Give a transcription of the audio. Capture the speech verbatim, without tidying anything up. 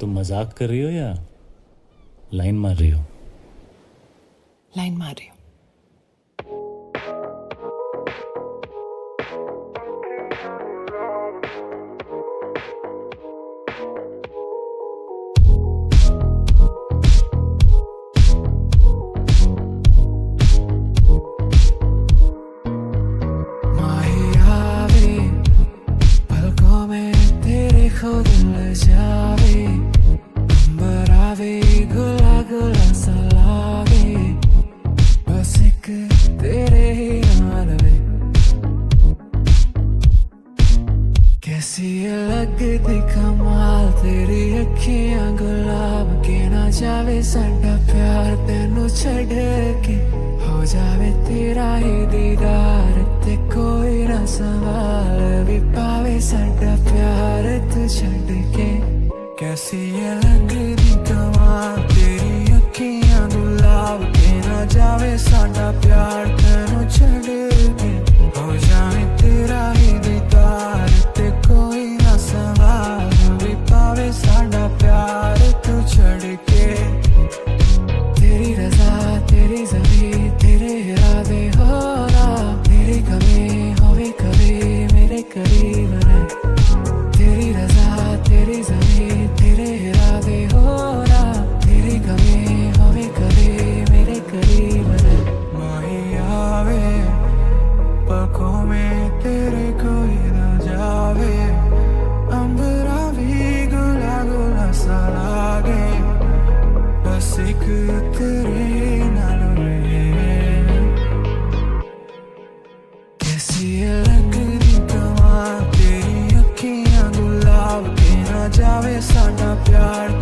तुम मजाक कर रही हो या लाइन मार रही हो? लाइन मार रही हूँ। खुद ल जावे अंबर आवे गुला गुला सा लागे बस एक तेरे ही नाल वे कैसी ये लगदी कमाल तेरी अखियां गुलाब के ना जावे साडा प्यार तेनू छड़ के हो जावे तेरा ही दीदार ते कोई ना सवाल भी पावे साडा प्यार तू छड़ के कैसी ये लगदी कमाल तेरी अखियां गुलाब के ना जावे साडा प्यार तेनू छड़ के हो जावे तेरा ही दीदार ते कोई ना सवाल भी पावे साडा प्यार तू छड़ के तेरी रजा तेरी ज़मीं तेरे इरादे हो ना तेरी कमी होवे कभी मेरे करीब रहे तेरी रजा तेरी ज़मीं तेरे इरादे हो ना तेरी कमी होवे कभी मेरे करीब रहे माही आवे पलकों में तेरे कोई ना जावे अंबरा भी गुला गुला सा लागे बस एक तेरे नाल रहे कैसी ये लगदी कमाल तेरी अखियां गुलाब के ना जावे साडा प्यार